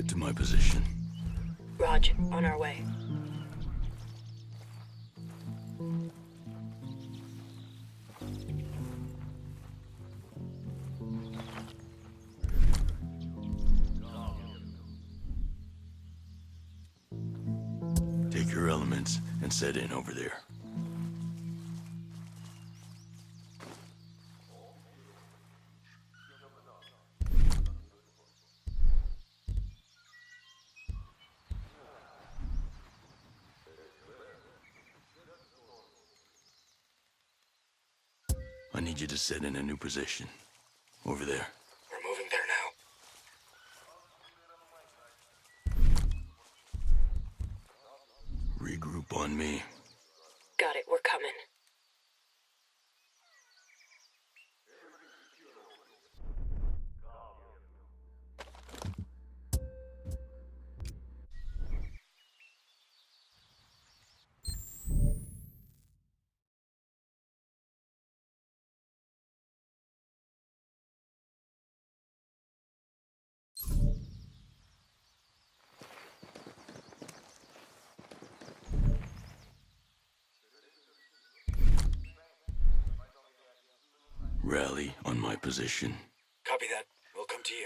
to my position. Raj, on our way. Take your elements and set in over there. I need you to set in a new position. Over there. We're moving there now. Regroup on me. Got it, we're coming. Rally on my position. Copy that. We'll come to you.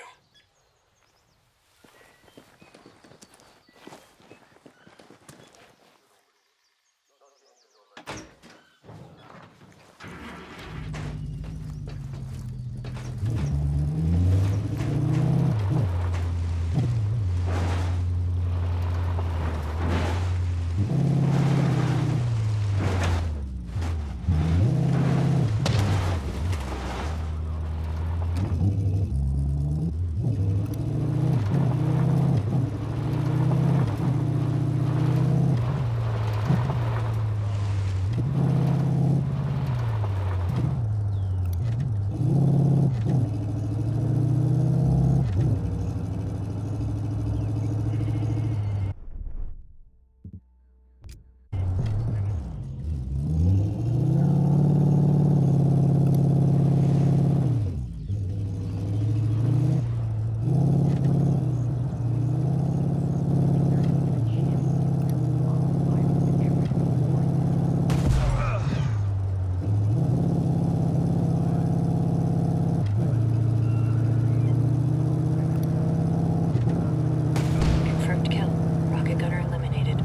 Confirmed kill. Rocket gunner eliminated.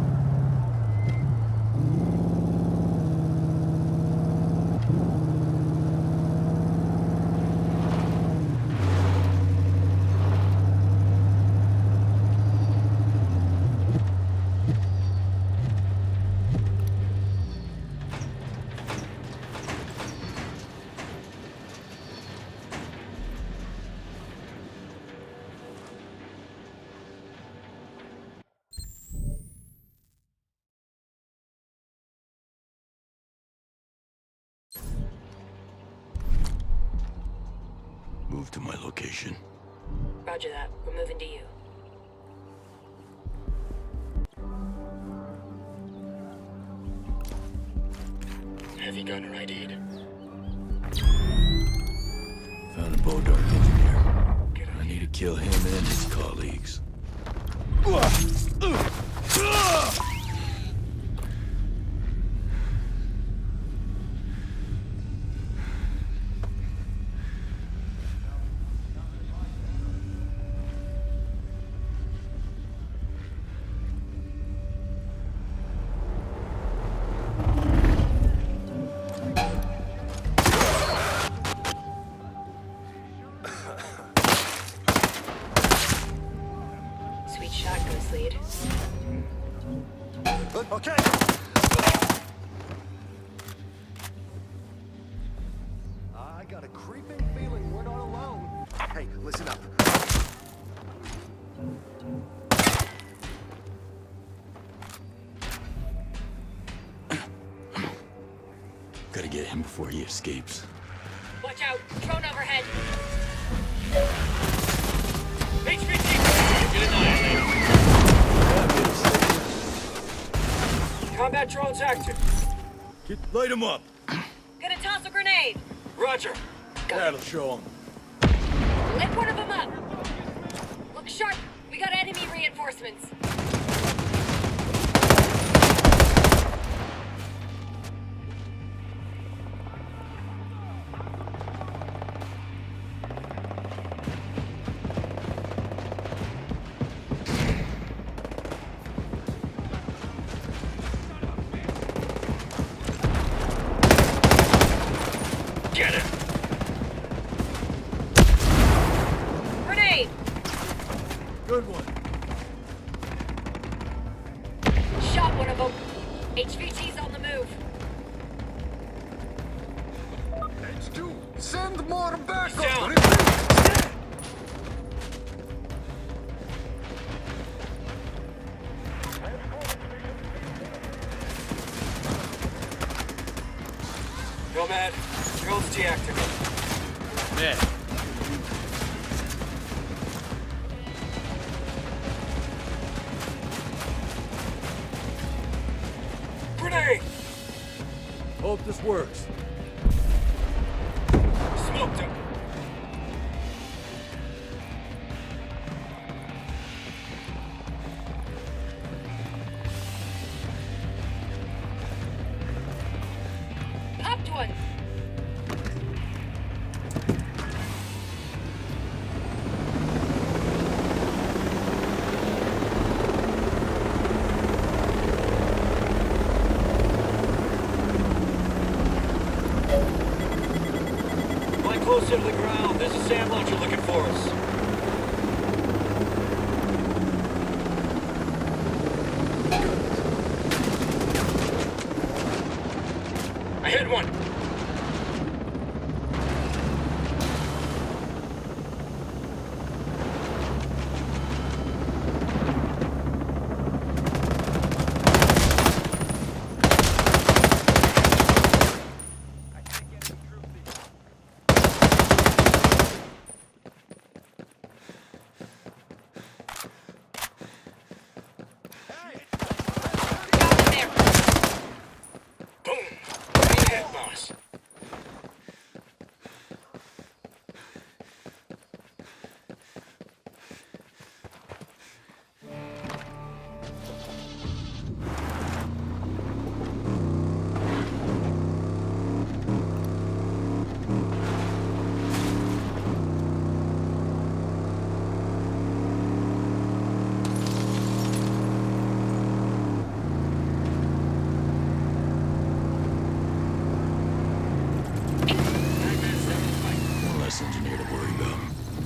Move to my location. Roger that. We're moving to you. Heavy gunner ID'd. Found a Bodark engineer. Good I idea. need to kill him and his colleagues. Sweet shot, Ghost Lead. Okay. I got a creeping feeling we're not alone. Hey, listen up. Gotta get him before he escapes. Watch out! Drone overhead! HVT! Get annihilated. Combat drones active. Light him up! Gonna toss a grenade! Roger. That'll show him. Lit one of them up! Look sharp! We We got enemy reinforcements. Get it! Grenade! Good one. Shot one of them. HVT's on the move. H2, send more backup. Down. Repeat. Nomad, drone's deactivated. Man, Grenade! Hope this works. Smoked him. Popped one. Fly closer to the ground. There's a SAM launcher looking for us. I hit one. Got one there. Boom. Green hit, boss. One less engineer to worry about.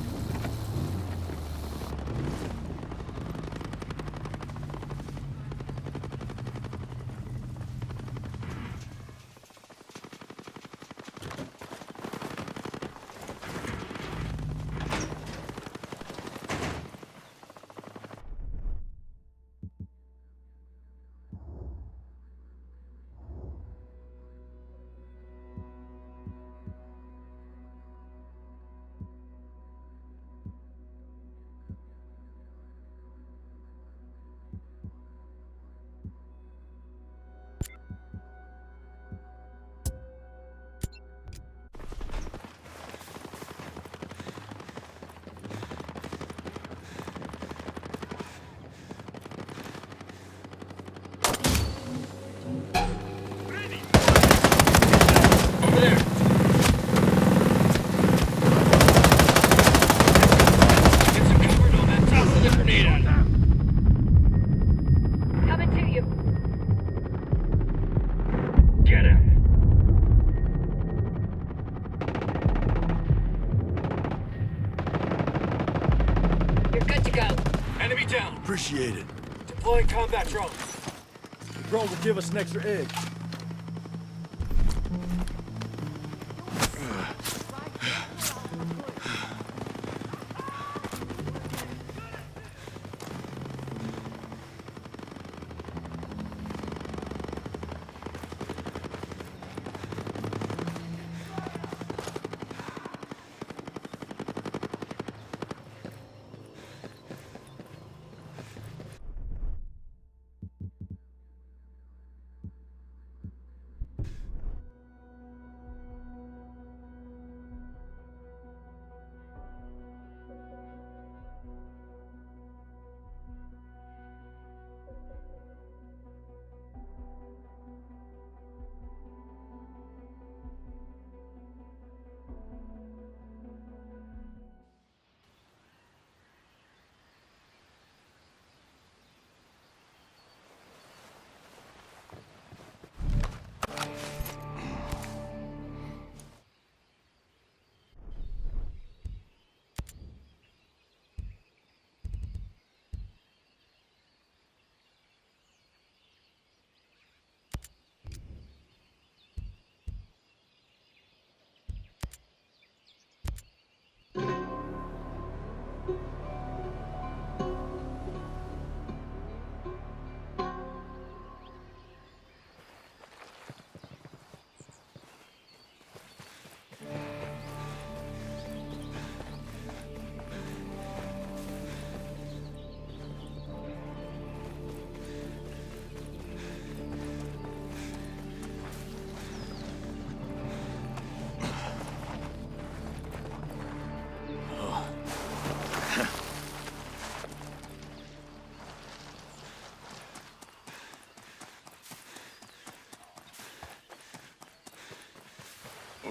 Over there. Get some cover, Nomad. Toss the grenade on him. Coming to you. Get him. You're good to go. Enemy down. Appreciate it. Deploying combat drone. The drone will give us an extra edge.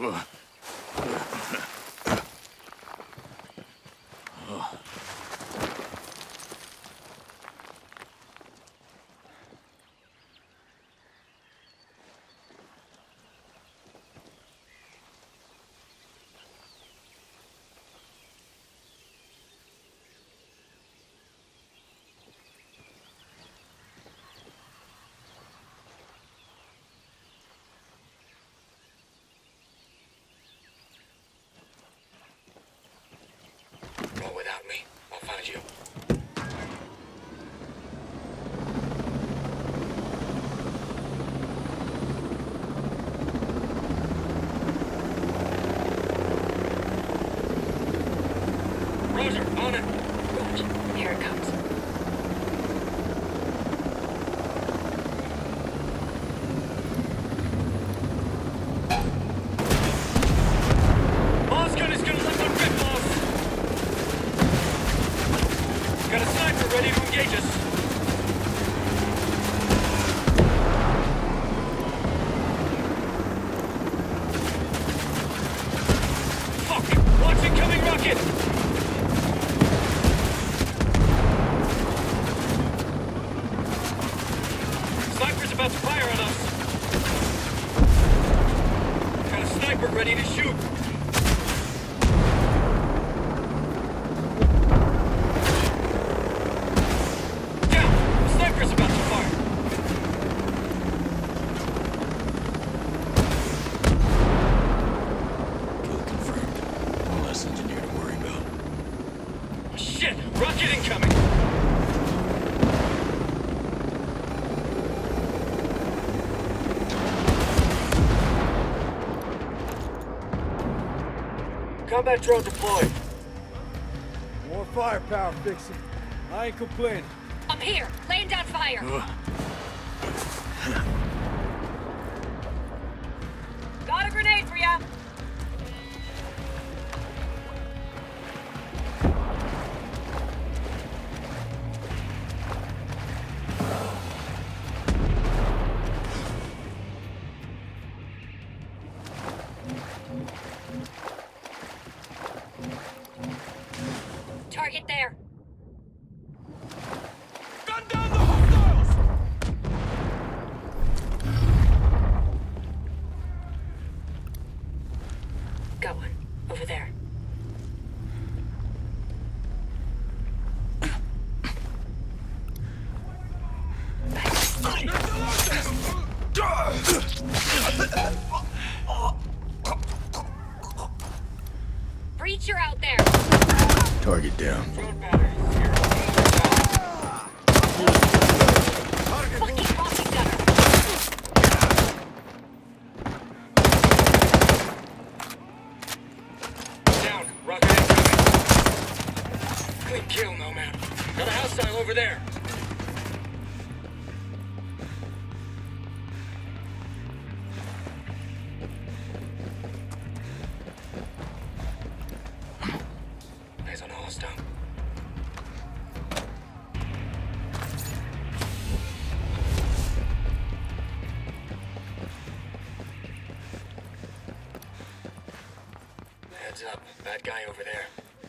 Roll without me. I'll find you. Roger, on it. Roger. Here it comes. Osgood is gonna let one rip, boss. Got a sniper ready to engage us. Fuck! Watch incoming rocket! Sniper's about to fire on us. Got a sniper ready to shoot. Down! The sniper's about to fire. Kill confirmed. One less engineer to worry about. Shit! Rocket incoming! Combat drone deployed. More firepower, Fixin'. I ain't complaining. Up here, laying down fire. Got a grenade for ya. Target there. Gun down the hostiles! Got one. Over there. Breacher out there. Target down. Drone batteries here. Fucking bossy gunner. Down. Rocket incoming. Clean kill, Nomad. Got a hostile over there. Eyes on a hostile. Heads up. Bad guy over there.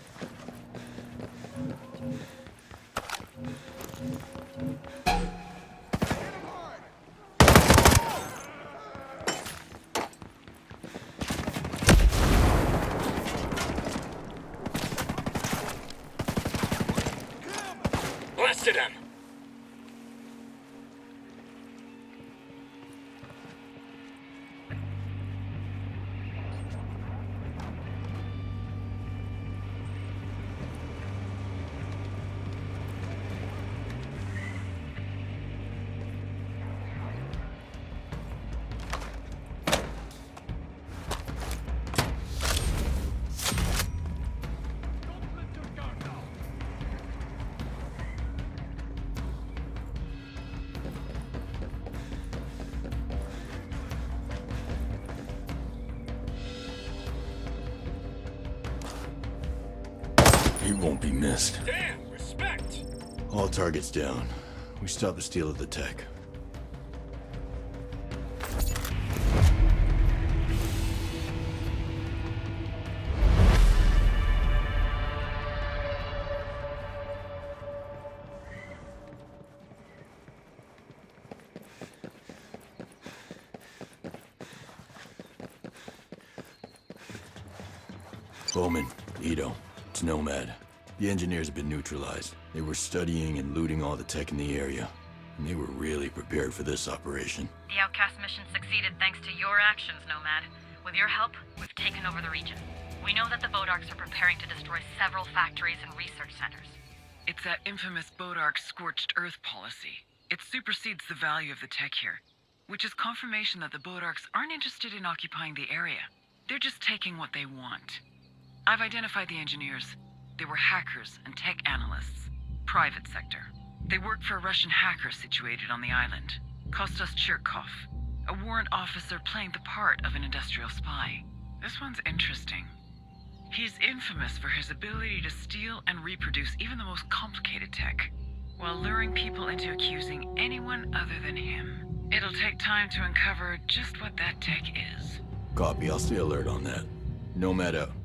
Blasted him! He won't be missed. Damn! Respect! All targets down. We stopped the steal of the tech. Bowman, Ito, it's Nomad. The engineers have been neutralized. They were studying and looting all the tech in the area. And they were really prepared for this operation. The Outcast mission succeeded thanks to your actions, Nomad. With your help, we've taken over the region. We know that the Bodarks are preparing to destroy several factories and research centers. It's that infamous Bodark scorched earth policy. It supersedes the value of the tech here, which is confirmation that the Bodarks aren't interested in occupying the area. They're just taking what they want. I've identified the engineers. They were hackers and tech analysts. Private sector. They worked for a Russian hacker situated on the island. Kostas Chirkov, a warrant officer playing the part of an industrial spy. This one's interesting. He's infamous for his ability to steal and reproduce even the most complicated tech, while luring people into accusing anyone other than him. It'll take time to uncover just what that tech is. Copy, I'll stay alert on that. Nomad out.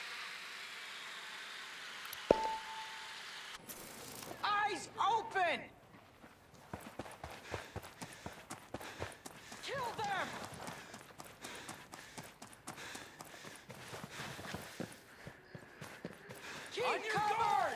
Eyes open! Kill them! Keep covered!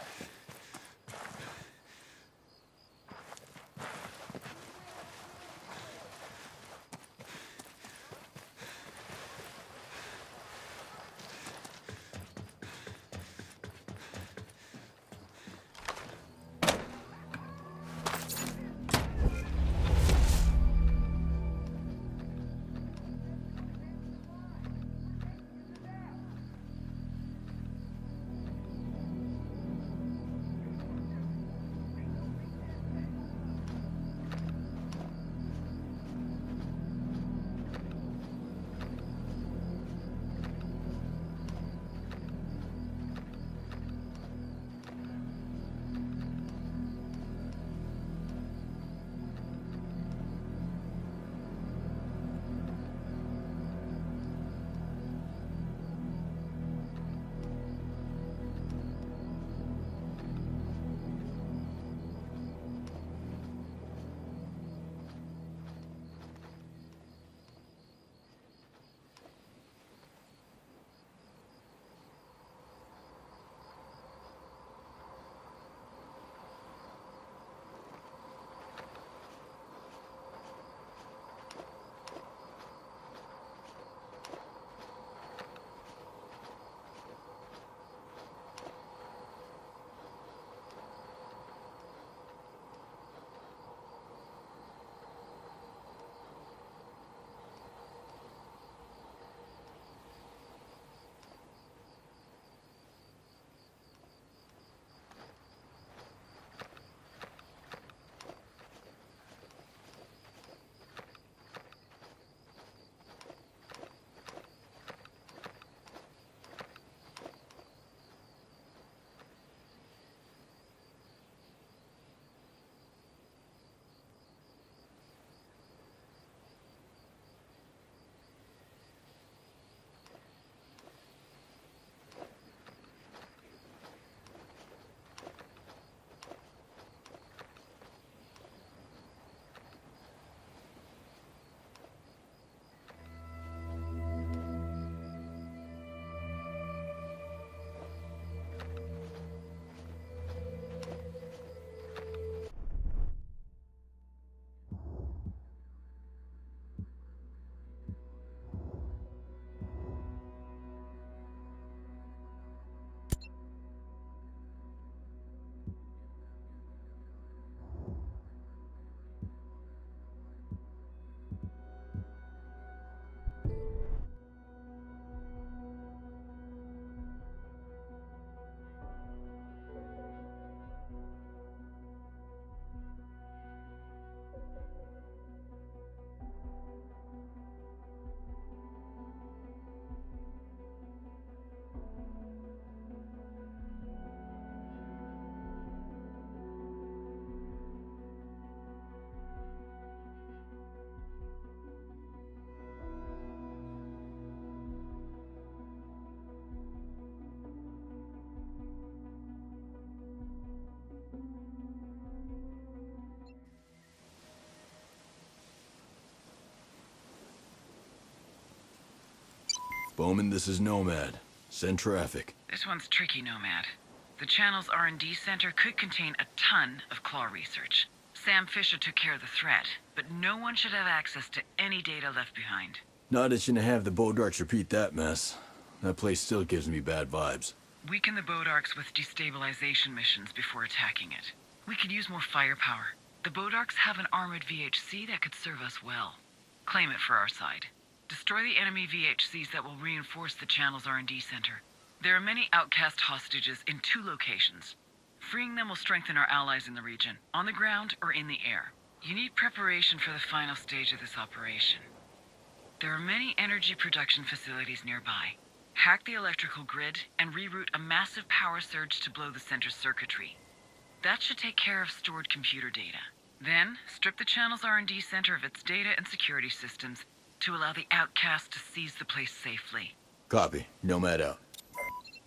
Bowman, this is Nomad. Send traffic. This one's tricky, Nomad. The channel's R&D center could contain a ton of Claw research. Sam Fisher took care of the threat, but no one should have access to any data left behind. Not itching to have the Bodarks repeat that mess. That place still gives me bad vibes. Weaken the Bodarks with destabilization missions before attacking it. We could use more firepower. The Bodarks have an armored VHC that could serve us well. Claim it for our side. Destroy the enemy VHCs that will reinforce the channel's R&D center. There are many outcast hostages in 2 locations. Freeing them will strengthen our allies in the region, on the ground or in the air. You need preparation for the final stage of this operation. There are many energy production facilities nearby. Hack the electrical grid and reroute a massive power surge to blow the center's circuitry. That should take care of stored computer data. Then, strip the channel's R&D center of its data and security systems to allow the outcast to seize the place safely. Copy. Nomad out.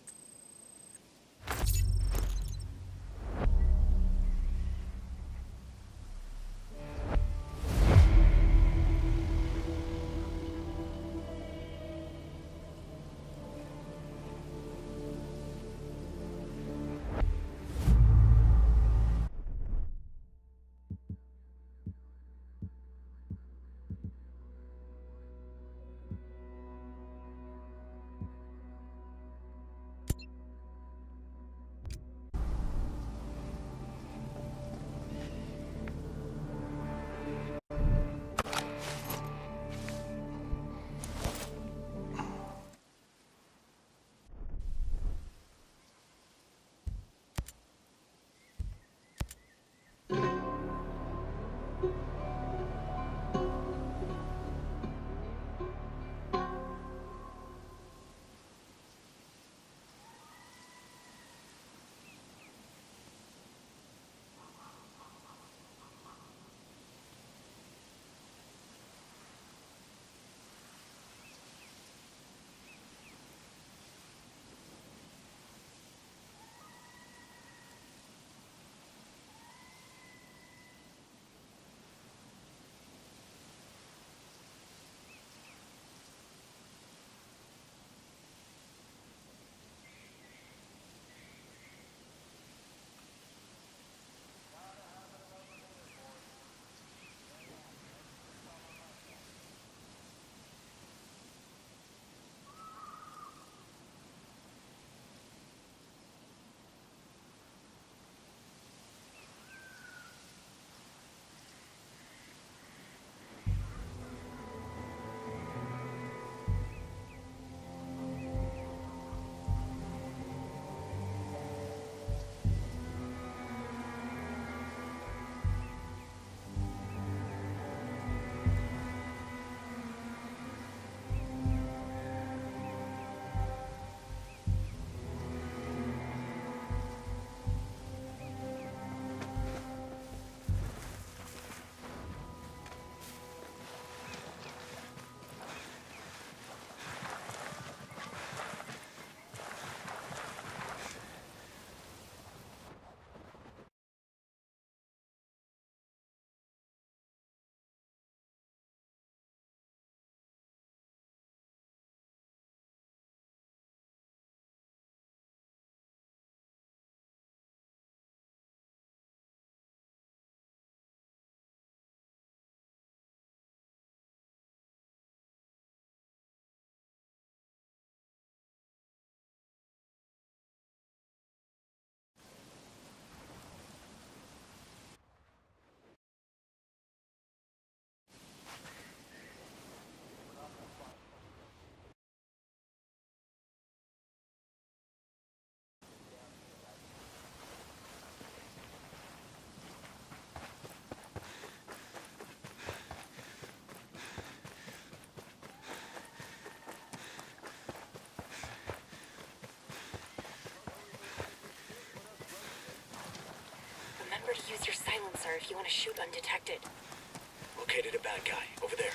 if you want to shoot undetected. Located a bad guy. Over there.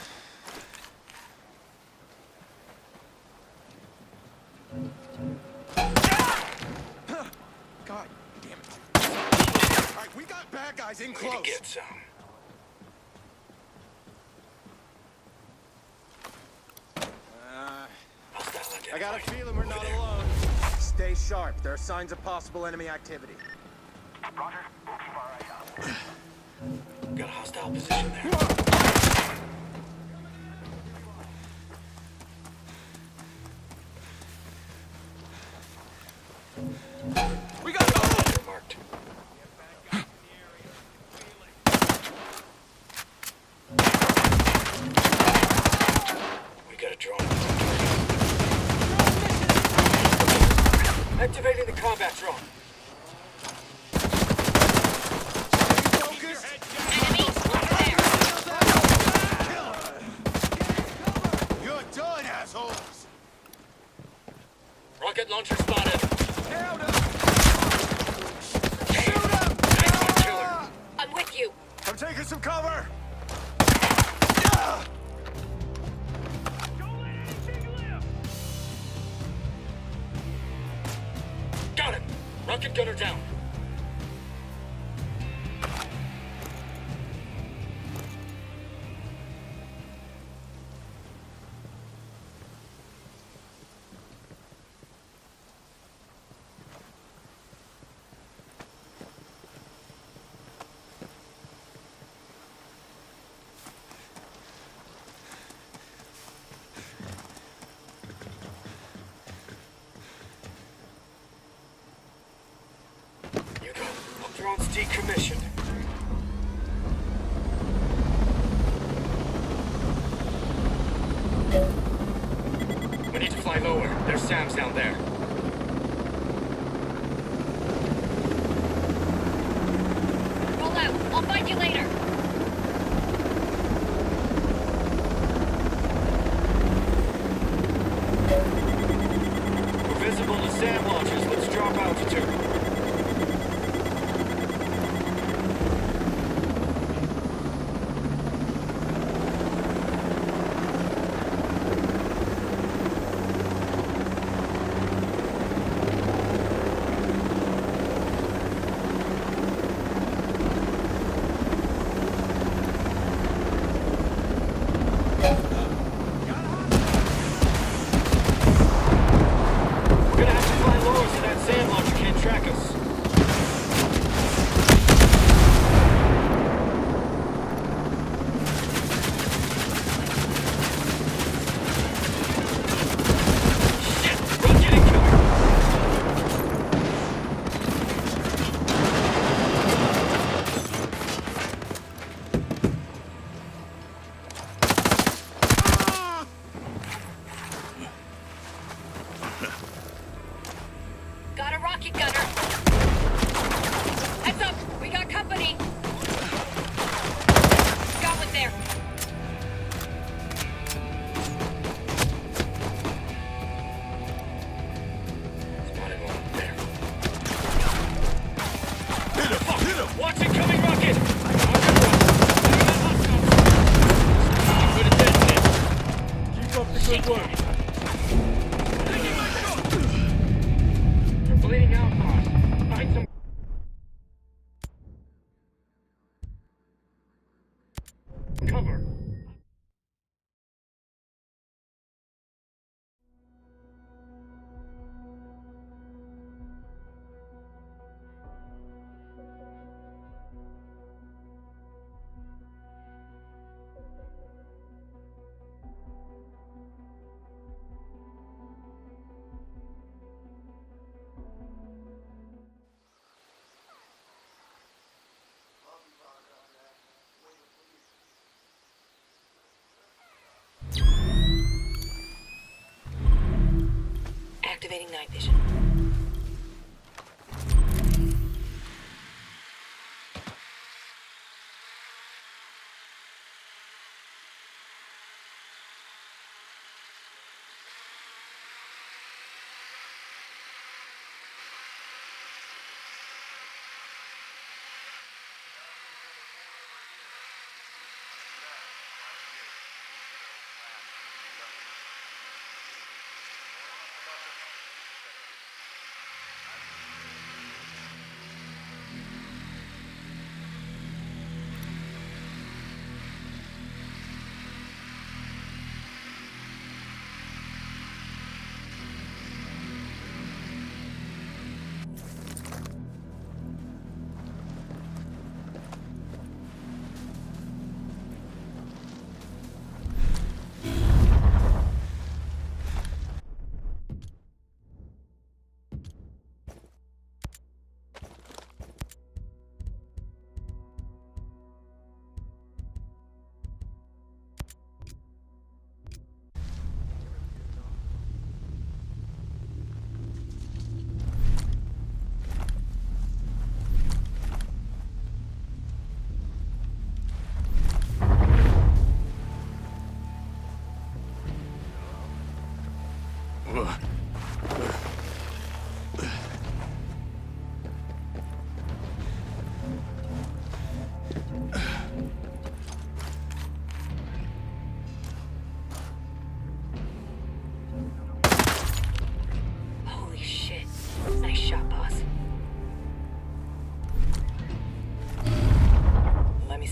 God damn it. Alright, we got bad guys in Way close. to get some. Hostile I got a identified. feeling we're Over not there. alone. Stay sharp. There are signs of possible enemy activity. Got a hostile position there. We got They're marked. We got a drone. Activating the combat drone. focused. Enemy over there. You're done, assholes. Rocket launcher spotted. Nailed him. Shoot him! Nice one, killer. I'm with you. I'm taking some cover. Got him. Rocket gunner down. You go. Drone's decommissioned. We need to fly lower. There's SAMs down there. Roll out. I'll find you later. We're visible to SAM launches. Let's drop altitude. We're gonna have to fly lower so that SAM launcher can't track us. Shit! Rocket incoming! Got a rocket gunner. Heads up. We got company. Got one there. Spotted one there. Hit him! Hit him! Watch it coming, rocket! Good attention. Keep up the good work. You're bleeding out, boss. Find some cover. Activating night vision.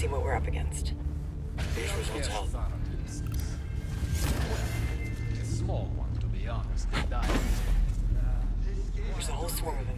see what we're up against. These results help. A small one, to be honest. They died. There's a whole swarm of them.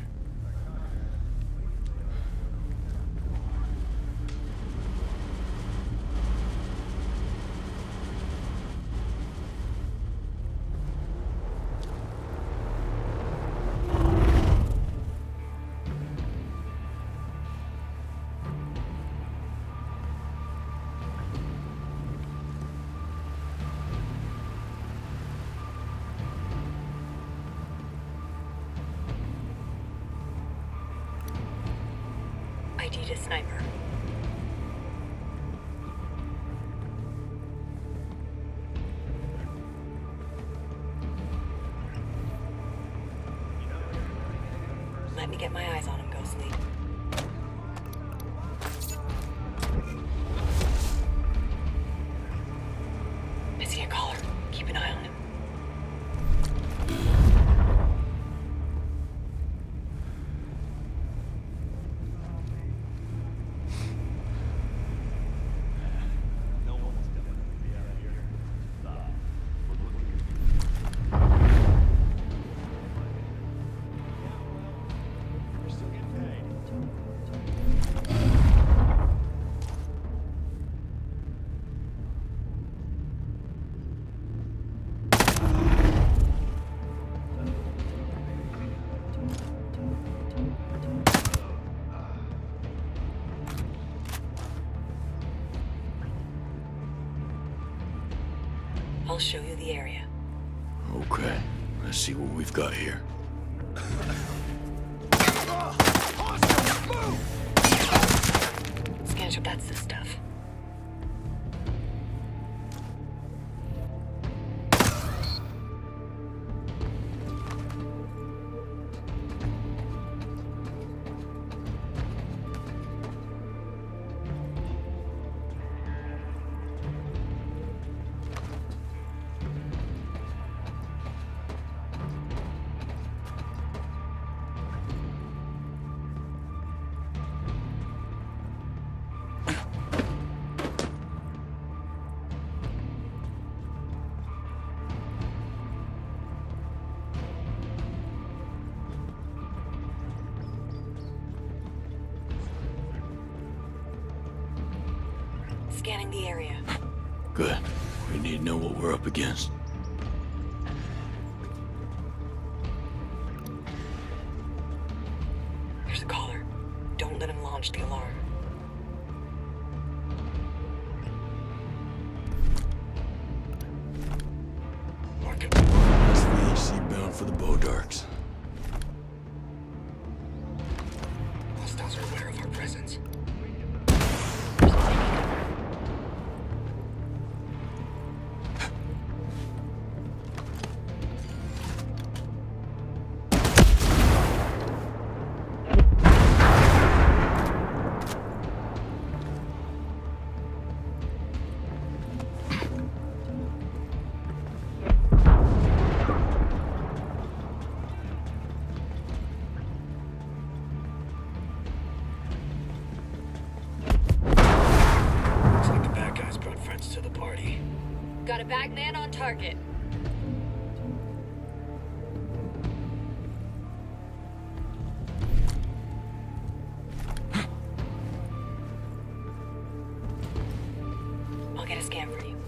ID'd a sniper. Let me get my eyes on him, Ghostly. I see a collar. Keep an eye on him. I'll show you the area. Okay, let's see what we've got here. Scanship, that's the stuff. Scanning the area. Good. We need to know what we're up against. There's a caller. Don't let him launch the alarm. Mark it. That's VHC bound for the Bodarks. Hostiles are aware of our presence. To the party. Got a bagman on target. I'll get a scan for you.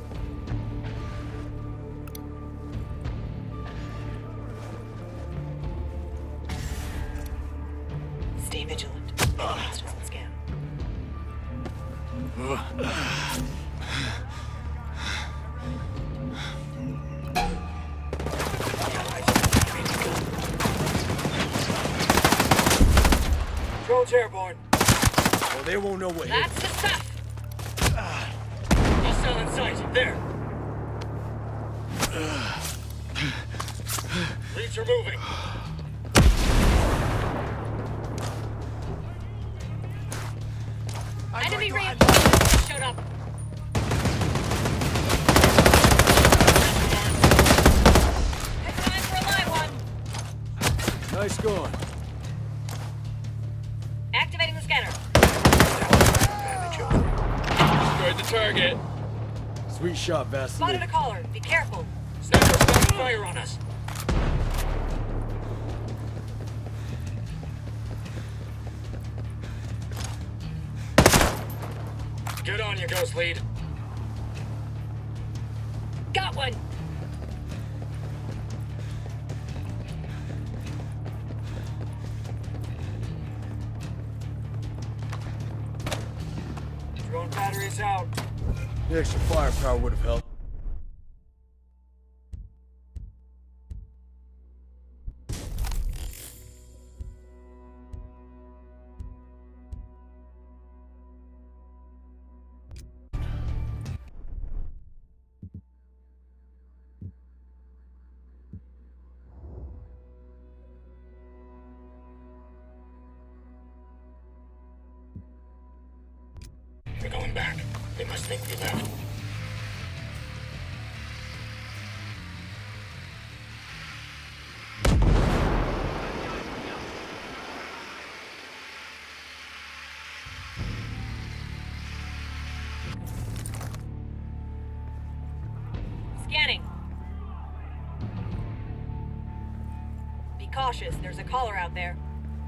Stay vigilant. This doesn't scan. Drone's airborne. Well, they won't know what hit. That's the stuff. Hostile in sight. There. Leads are moving. Enemy reinforcements showed up. It's time for a live one. Nice going. Activating the scanner. Bandage over. target. Sweet shot, Vasily. Spotted a caller. Be careful. Sniper's starting fire on us. Get on, you ghost lead. Got one. Drone batteries out. The extra firepower would have helped. We're going back. They must think we left. Scanning. Be cautious. There's a caller out there.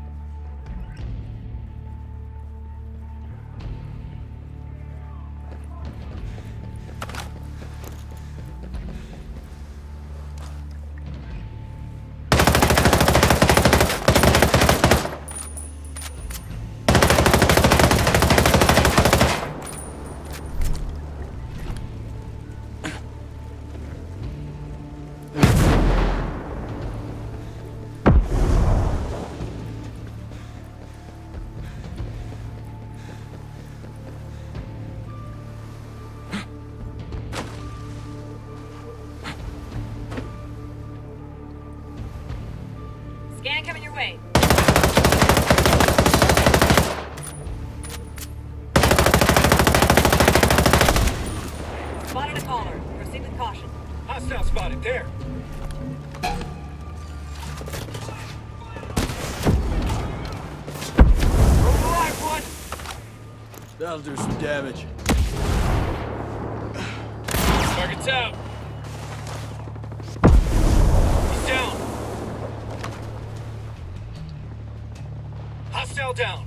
Scan coming your way. Spotted a caller. Proceed with caution. Hostile spotted there. Alive one. That'll do some damage. Target's out. He's down. Hostile down.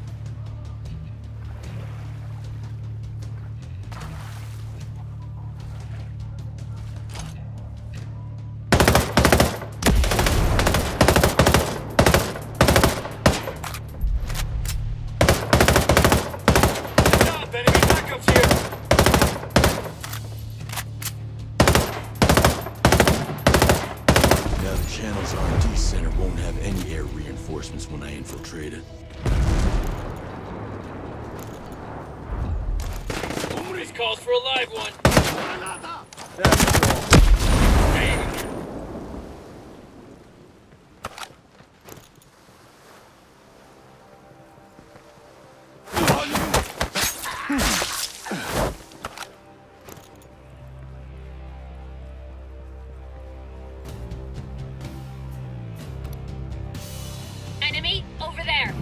Stop! Enemy backups here. Now the channel's R&D center won't have any air reinforcements when I infiltrate it. Somebody's calls for a live one. That's all. Hey. Enemy over there.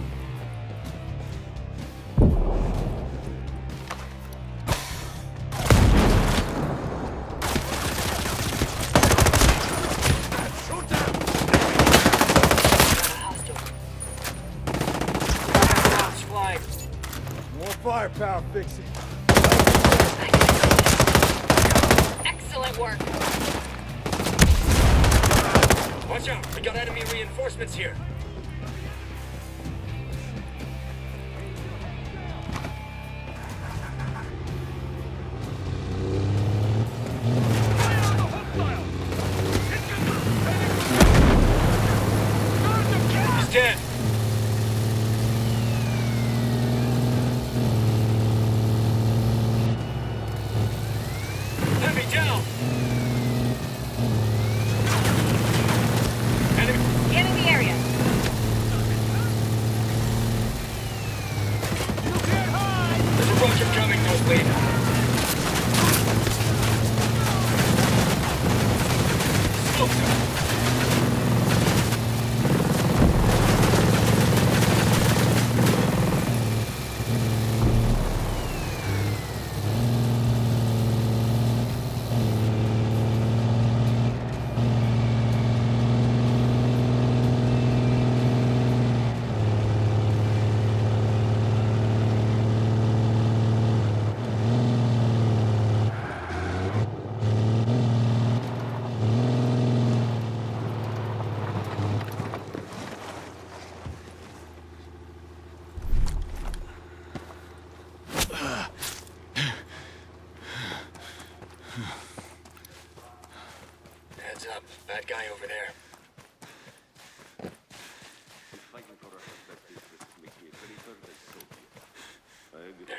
Rounds flying. More firepower, fix it. Excellent work. Watch out. We got enemy reinforcements here. He's dead. Enemy down. Enemy. Scanning the area.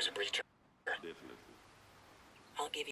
there's a breacher. Definitely. I'll give you